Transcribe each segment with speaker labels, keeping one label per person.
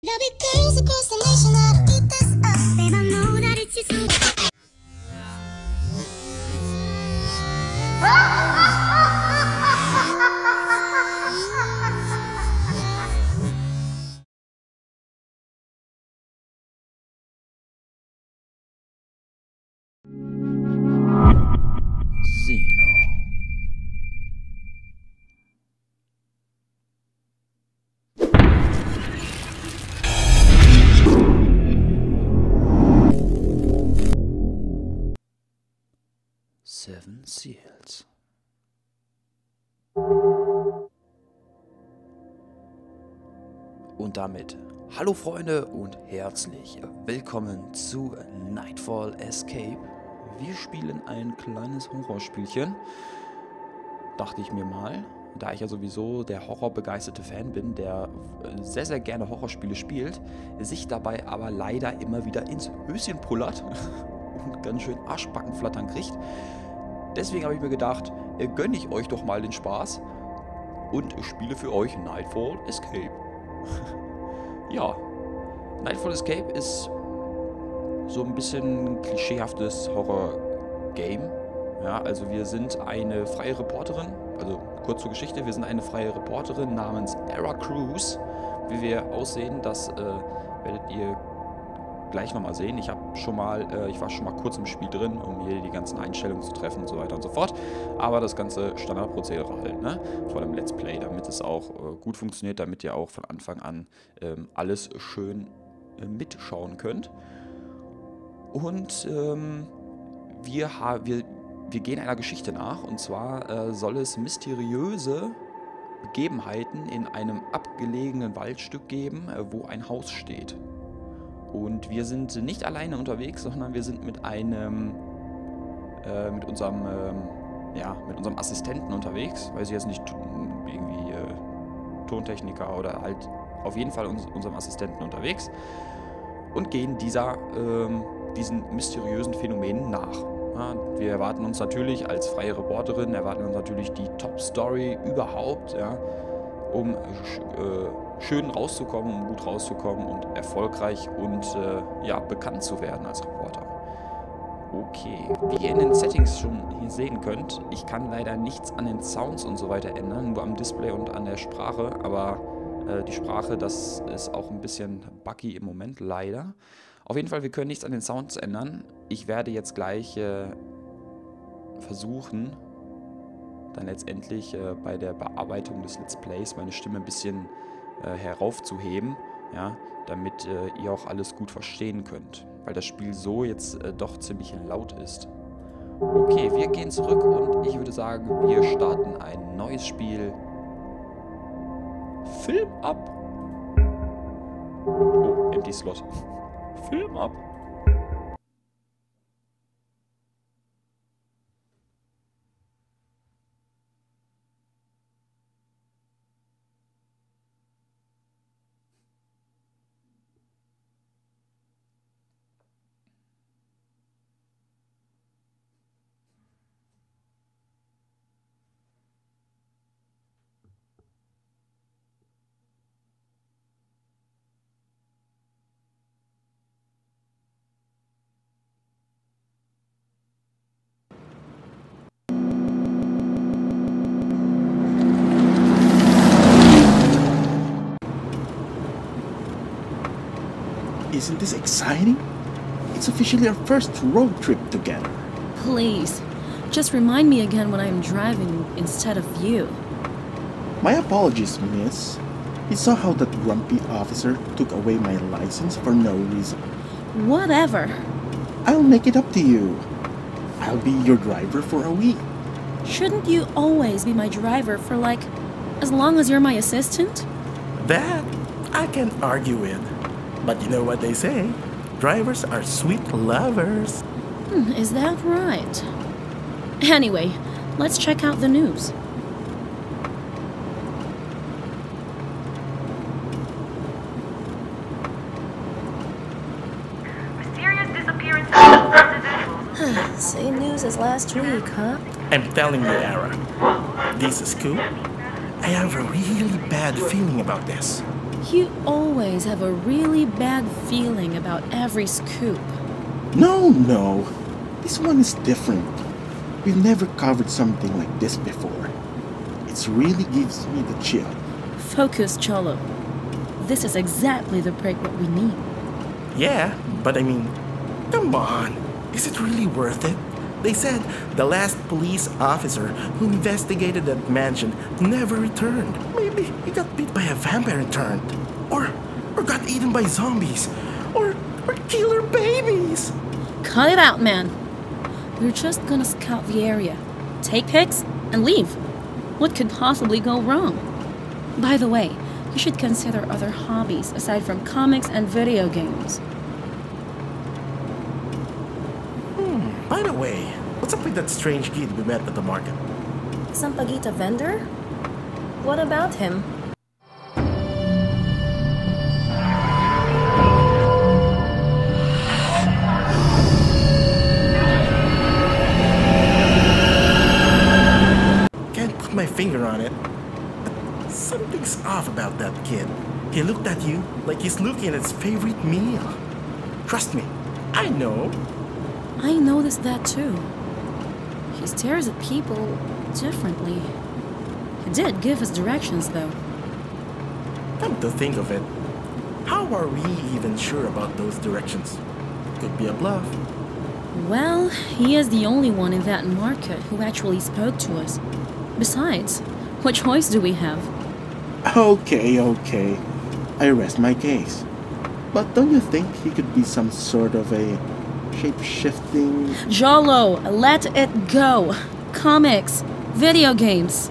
Speaker 1: There'll be girls across the nation that'll eat this up. Babe, I know that it's just me.
Speaker 2: Xeno. Seven Seals. Und damit hallo Freunde und herzlich willkommen zu Nightfall Escape. Wir spielen ein kleines Horrorspielchen, dachte ich mir mal. Da ich ja sowieso der horrorbegeisterte Fan bin, der sehr, sehr gerne Horrorspiele spielt, sich dabei aber leider immer wieder ins Höschen pullert und ganz schön Arschbackenflattern kriegt. Deswegen habe ich mir gedacht, gönne ich euch doch mal den Spaß und spiele für euch Nightfall Escape. Ja, Nightfall Escape ist so ein bisschen ein klischeehaftes Horror-Game. Ja, also wir sind eine freie Reporterin, also kurz zur Geschichte, wir sind eine freie Reporterin namens Era Cruz. Wie wir aussehen, das werdet ihr gleich nochmal sehen. Ich war schon mal kurz im Spiel drin, um hier die ganzen Einstellungen zu treffen und so weiter und so fort. Aber das ganze Standardprozedere halt, ne? Vor dem Let's Play, damit es auch gut funktioniert, damit ihr auch von Anfang an alles schön mitschauen könnt. Und wir gehen einer Geschichte nach, und zwar soll es mysteriöse Begebenheiten in einem abgelegenen Waldstück geben, wo ein Haus steht. Und wir sind nicht alleine unterwegs, sondern wir sind mit unserem Assistenten unterwegs, weiß ich jetzt nicht, irgendwie Tontechniker oder halt auf jeden Fall unserem Assistenten unterwegs und gehen diesen mysteriösen Phänomenen nach. Ja, wir erwarten uns natürlich als freie Reporterin, die Top-Story überhaupt, ja, um schön rauszukommen, um gut rauszukommen und erfolgreich und bekannt zu werden als Reporter. Okay, wie ihr in den Settings schon hier sehen könnt, ich kann leider nichts an den Sounds und so weiter ändern, nur am Display und an der Sprache, aber die Sprache, das ist auch ein bisschen buggy im Moment, leider. Auf jeden Fall, wir können nichts an den Sounds ändern. Ich werde jetzt gleich versuchen, dann letztendlich bei der Bearbeitung des Let's Plays meine Stimme ein bisschen heraufzuheben, ja, damit ihr auch alles gut verstehen könnt, weil das Spiel so jetzt doch ziemlich laut ist. Okay, wir gehen zurück und ich würde sagen, wir starten ein neues Spiel. Film ab! Oh, Empty Slot. Film ab!
Speaker 3: Isn't this exciting? It's officially our first road trip together.
Speaker 4: Please, just remind me again when I'm driving instead of you.
Speaker 3: My apologies, miss. You saw how that grumpy officer took away my license for no reason.
Speaker 4: Whatever.
Speaker 3: I'll make it up to you. I'll be your driver for a week.
Speaker 4: Shouldn't you always be my driver for, like, as long as you're my assistant?
Speaker 5: That I can't argue with. But you know what they say? Drivers are sweet lovers.
Speaker 4: Is that right? Anyway, let's check out the news.
Speaker 6: Mysterious disappearance of individuals.
Speaker 4: Same news as last week, huh?
Speaker 5: I'm telling you, Era, this is cool. I have a really bad feeling about this.
Speaker 4: You always have a really bad feeling about every scoop.
Speaker 3: No. This one is different. We've never covered something like this before. It really gives me the chill.
Speaker 4: Focus, Cholo. This is exactly the break what we need.
Speaker 5: Yeah, but I mean, come on. Is it really worth it? They said the last police officer who investigated that mansion never returned. Maybe he got bit by a vampire and turned. Or got eaten by zombies. Or killer babies.
Speaker 4: Cut it out, man. We're just gonna scout the area, take pics, and leave. What could possibly go wrong? By the way, you should consider other hobbies aside from comics and video games.
Speaker 5: By the way, what's up with that strange kid we met at the market?
Speaker 4: Sampaguita vendor? What about him?
Speaker 5: Can't put my finger on it, but something's off about that kid. He looked at you like he's looking at his favorite meal. Trust me, I know.
Speaker 4: I noticed that too. He stares at people differently. He did give us directions though.
Speaker 5: Come to think of it, how are we even sure about those directions? Could be a bluff.
Speaker 4: Well, he is the only one in that market who actually spoke to us. Besides, what choice do we have?
Speaker 3: Okay. I rest my case. But don't you think he could be some sort of a shape-shifting...
Speaker 4: Jolo, let it go. Comics, video games.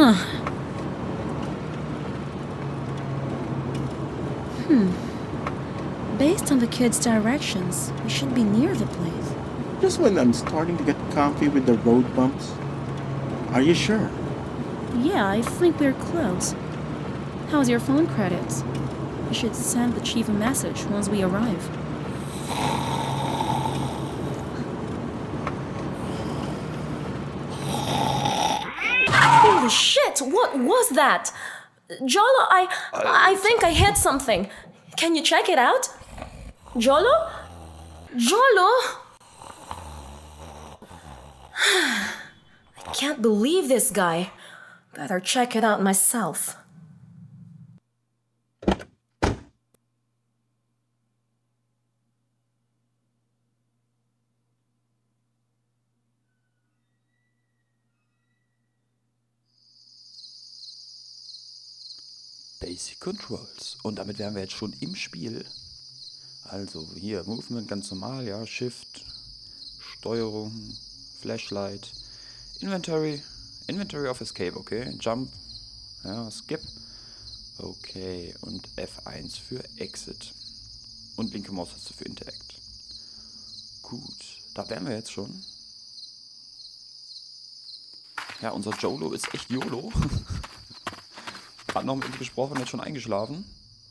Speaker 4: Based on the kid's directions, we should be near the place.
Speaker 3: Just when I'm starting to get comfy with the road bumps? Are you sure?
Speaker 4: Yeah, I think we're close. How's your phone credits? We should send the chief a message once we arrive. Holy shit! What was that? Jolo, I think I hit something. Can you check it out? Jolo? Jolo? I can't believe this guy. Better check it out myself.
Speaker 2: Basic Controls. Und damit wären wir jetzt schon im Spiel. Also hier Movement ganz normal, ja, Shift, Steuerung, Flashlight, Inventory of Escape, okay, Jump, ja, Skip, okay, und F1 für Exit und linke Maustaste für Interact. Gut, da wären wir jetzt schon. Ja, unser Jolo ist echt YOLO. Hat noch mit uns gesprochen, jetzt schon eingeschlafen.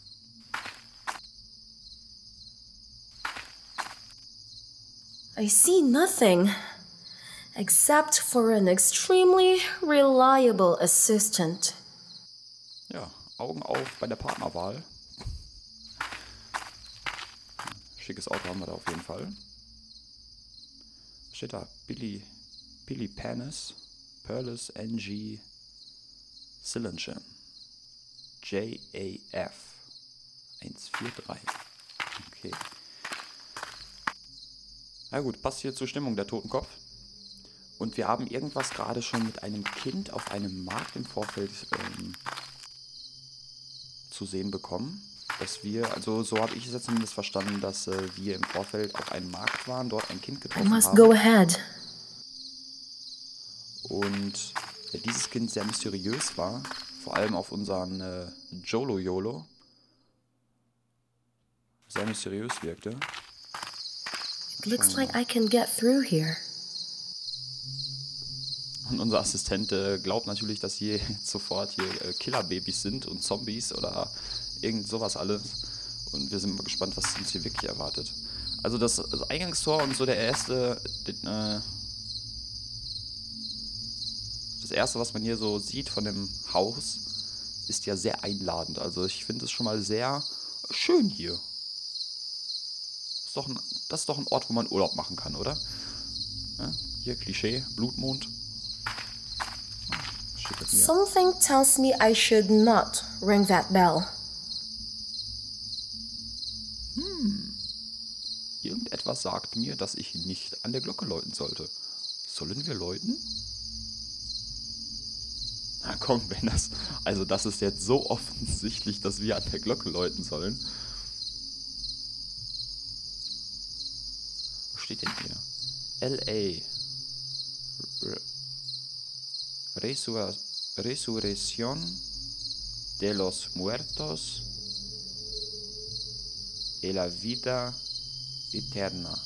Speaker 4: I see nothing, except for an extremely reliable assistant.
Speaker 2: Ja, Augen auf bei der Partnerwahl. Schickes Auto haben wir da auf jeden Fall. Was steht da? Billy Panis, Perlis NG Sillinger. JAF 143. Okay. Na gut, passt hier zur Stimmung der Totenkopf. Und wir haben irgendwas gerade schon mit einem Kind auf einem Markt im Vorfeld zu sehen bekommen. Dass wir, also so habe ich es jetzt zumindest verstanden, dass wir im Vorfeld auf einem Markt waren, dort ein Kind getroffen haben.
Speaker 4: Go ahead.
Speaker 2: Und dieses Kind sehr mysteriös war, vor allem auf unseren Jolo sehr mysteriös wirkte.
Speaker 4: It looks like I can get through here.
Speaker 2: Und unser Assistent glaubt natürlich, dass hier sofort hier Killerbabys sind und Zombies oder irgend sowas alles. Und wir sind mal gespannt, was uns hier wirklich erwartet. Also das Eingangstor und so das erste, was man hier so sieht von dem Haus, ist ja sehr einladend. Also ich finde es schon mal sehr schön hier. Das ist doch ein Ort, wo man Urlaub machen kann, oder? Ja, hier Klischee, Blutmond. Was steht das hier?
Speaker 7: Something tells me I should not ring that bell.
Speaker 2: Irgendetwas sagt mir, dass ich nicht an der Glocke läuten sollte. Sollen wir läuten? Na komm, wenn das... Also das ist jetzt so offensichtlich, dass wir an der Glocke läuten sollen. Was steht denn hier? L.A. Resurrección de los muertos y la vida eterna.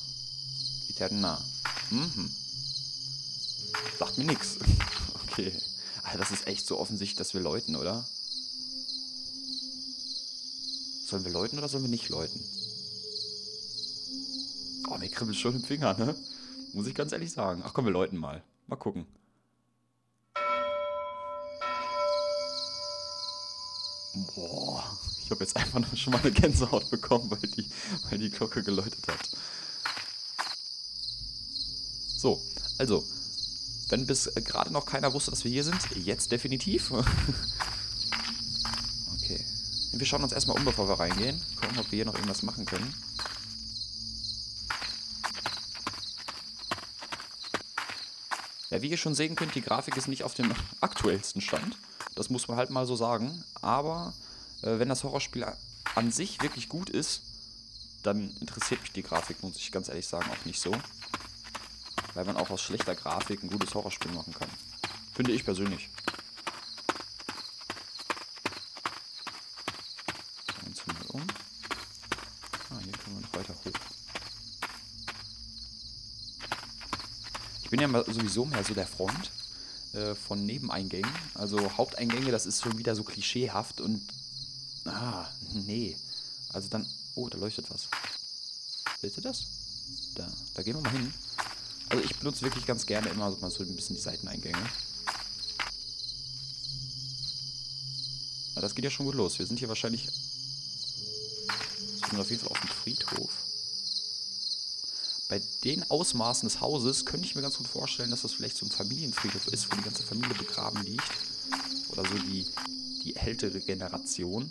Speaker 2: Sagt mir nix. Okay. Also das ist echt so offensichtlich, dass wir läuten, oder? Sollen wir läuten oder sollen wir nicht läuten? Oh, mir kribbelt schon im Finger, ne? Muss ich ganz ehrlich sagen. Ach komm, wir läuten mal. Mal gucken. Boah, ich habe jetzt einfach nur schon mal eine Gänsehaut bekommen, weil die Glocke geläutet hat. So, also, wenn bis gerade noch keiner wusste, dass wir hier sind, jetzt definitiv. Okay, wir schauen uns erstmal um, bevor wir reingehen. Gucken, ob wir hier noch irgendwas machen können. Ja, wie ihr schon sehen könnt, die Grafik ist nicht auf dem aktuellsten Stand. Das muss man halt mal so sagen. Aber wenn das Horrorspiel an sich wirklich gut ist, dann interessiert mich die Grafik, muss ich ganz ehrlich sagen, auch nicht so. Weil man auch aus schlechter Grafik ein gutes Horrorspiel machen kann. Finde ich persönlich. Schauen wir uns mal um. Hier können wir noch weiter hoch. Ich bin ja sowieso mehr so der Freund von Nebeneingängen. Also Haupteingänge, das ist schon wieder so klischeehaft und... nee. Also dann... Oh, da leuchtet was. Seht ihr das? Da gehen wir mal hin. Also ich benutze wirklich ganz gerne immer mal so ein bisschen die Seiteneingänge. Aber das geht ja schon gut los. Wir sind hier wahrscheinlich... Wir sind auf jeden Fall auf dem Friedhof. Bei den Ausmaßen des Hauses könnte ich mir ganz gut vorstellen, dass das vielleicht so ein Familienfriedhof ist, wo die ganze Familie begraben liegt. Oder so die ältere Generation.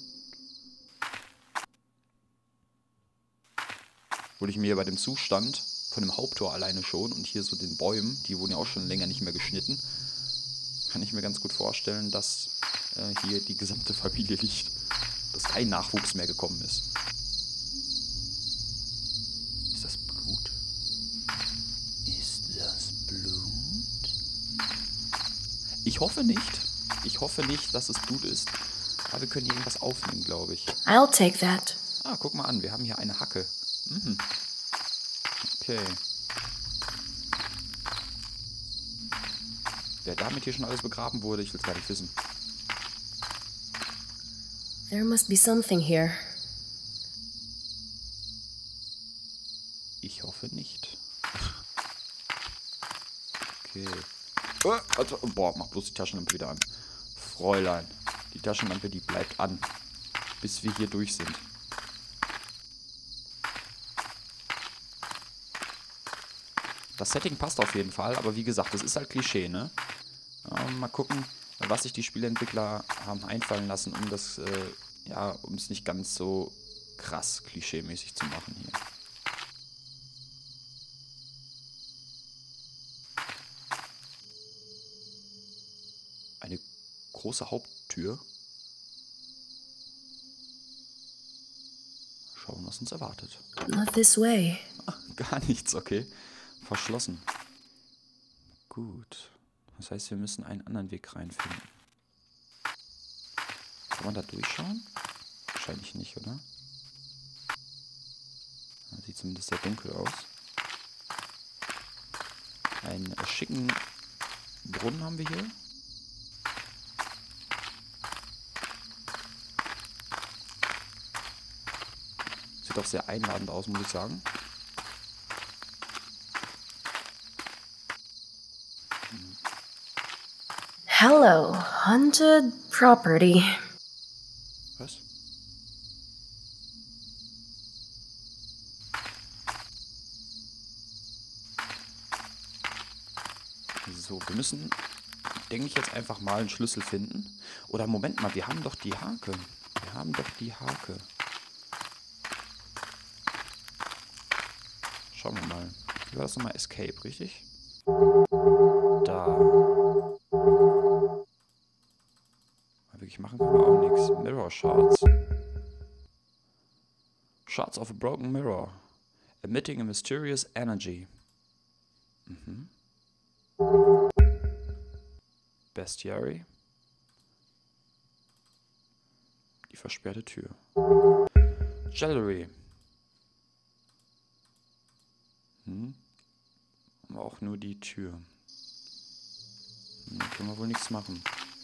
Speaker 2: Wurde ich mir bei dem Zustand von dem Haupttor alleine schon und hier so den Bäumen, die wurden ja auch schon länger nicht mehr geschnitten, kann ich mir ganz gut vorstellen, dass hier die gesamte Familie liegt. Dass kein Nachwuchs mehr gekommen ist. Ist das Blut? Ist das Blut? Ich hoffe nicht. Ich hoffe nicht, dass es Blut ist. Aber wir können hier irgendwas aufnehmen, glaube ich.
Speaker 7: I'll take that.
Speaker 2: Ah, guck mal an, wir haben hier eine Hacke. Okay. Wer damit hier schon alles begraben wurde, ich will es gar nicht wissen.
Speaker 7: There must be something here.
Speaker 2: Ich hoffe nicht. Okay. Also, boah, mach bloß die Taschenlampe wieder an. Fräulein, die Taschenlampe, die bleibt an, bis wir hier durch sind. Das Setting passt auf jeden Fall, aber wie gesagt, das ist halt Klischee, ne? Mal gucken, was sich die Spieleentwickler haben einfallen lassen, um das, um es nicht ganz so krass klischeemäßig zu machen hier. Eine große Haupttür. Schauen, was uns erwartet.
Speaker 7: Not this way.
Speaker 2: Ach, gar nichts, okay. Verschlossen. Gut. Das heißt, wir müssen einen anderen Weg reinfinden. Kann man da durchschauen? Wahrscheinlich nicht, oder? Das sieht zumindest sehr dunkel aus. Einen schicken Brunnen haben wir hier. Sieht auch sehr einladend aus, muss ich sagen.
Speaker 7: Hello, haunted property.
Speaker 2: So, wir müssen, denke ich, jetzt einfach mal einen Schlüssel finden. Oder Moment mal, wir haben doch die Hake. Wir haben doch die Hake. Schauen wir mal. Wie war das nochmal? Escape, richtig? Da. Wirklich machen können wir auch nichts. Mirror Shards. Shards of a broken mirror. Emitting a mysterious energy. Mhm. Bestiary. Die versperrte Tür. Jewelry. Aber auch nur die Tür. Können wir wohl nichts machen.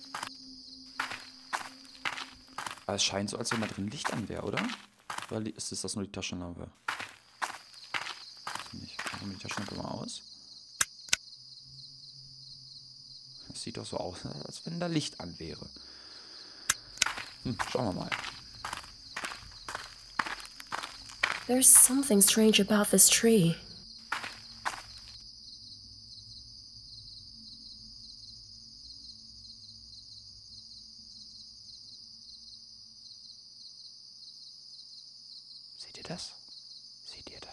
Speaker 2: Aber es scheint so, als wenn da drin Licht an wäre, oder? Oder ist das nur die Taschenlampe? Nicht. Machen wir die Taschenlampe mal aus. Das sieht doch so aus, als wenn da Licht an wäre. Schauen wir mal.
Speaker 7: There's something strange about this tree.
Speaker 2: Seht ihr das? Seht ihr das?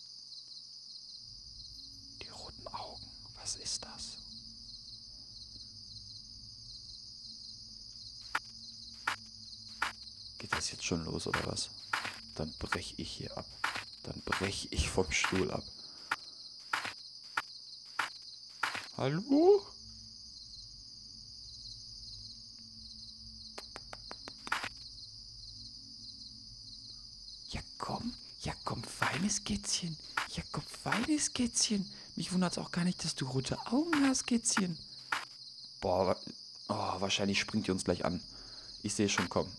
Speaker 2: Die roten Augen. Was ist das? Geht das jetzt schon los, oder was? Dann breche ich hier ab. Dann breche ich vom Stuhl ab. Hallo? Ja komm, feines Kätzchen. Ja komm, feines Kätzchen. Mich wundert es auch gar nicht, dass du rote Augen hast, Kätzchen. Boah, wahrscheinlich springt die uns gleich an. Ich sehe schon kommen.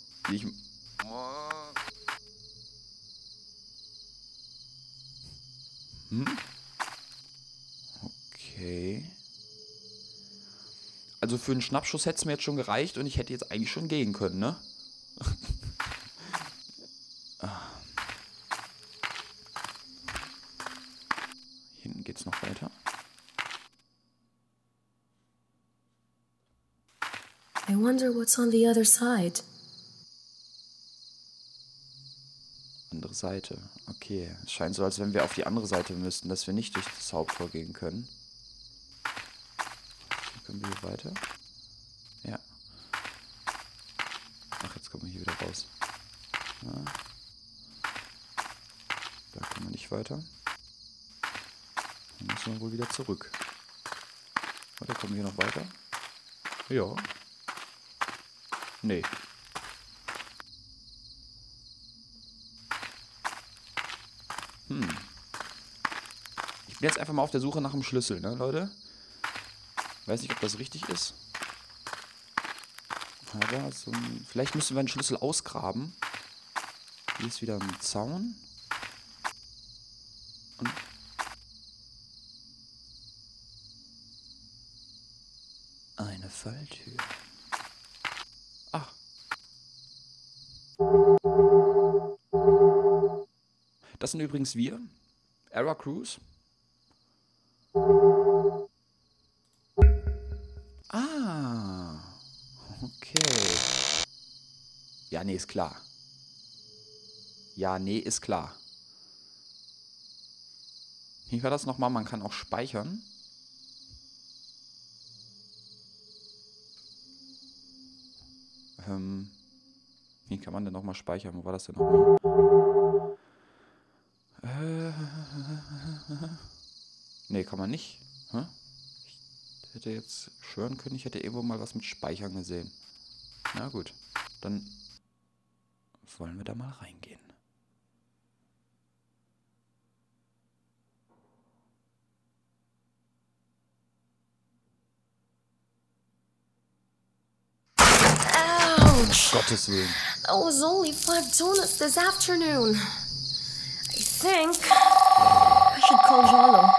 Speaker 2: Okay. Also für einen Schnappschuss hätte es mir jetzt schon gereicht und ich hätte jetzt eigentlich schon gehen können, ne? Hinten geht's noch weiter.
Speaker 7: I wonder what's on the other side.
Speaker 2: Andere Seite. Okay. Es scheint so, als wenn wir auf die andere Seite müssten, dass wir nicht durch das Haupttor gehen können. Können wir hier weiter? Ja. Ach, jetzt kommen wir hier wieder raus. Ja. Da kommen wir nicht weiter. Dann müssen wir wohl wieder zurück. Oder kommen wir hier noch weiter? Ja. Nee. Ich bin jetzt einfach mal auf der Suche nach dem Schlüssel, ne, Leute? Weiß nicht, ob das richtig ist. Aber so vielleicht müssen wir einen Schlüssel ausgraben. Hier ist wieder ein Zaun. Und eine Falltür. Ach. Das sind übrigens wir. Era Cruz. Ah. Okay. Ja, nee, ist klar. Ja, nee, ist klar. Wie war das nochmal? Man kann auch speichern. Wie kann man denn nochmal speichern? Wo war das denn nochmal? Nee, kann man nicht. Hä? Ich hätte jetzt schwören können, ich hätte irgendwo mal was mit Speichern gesehen. Na gut, dann wollen wir da mal reingehen.
Speaker 7: Ouch!
Speaker 2: Gottes Willen.
Speaker 7: That was only 5 donuts this afternoon. I think I should call Jolo.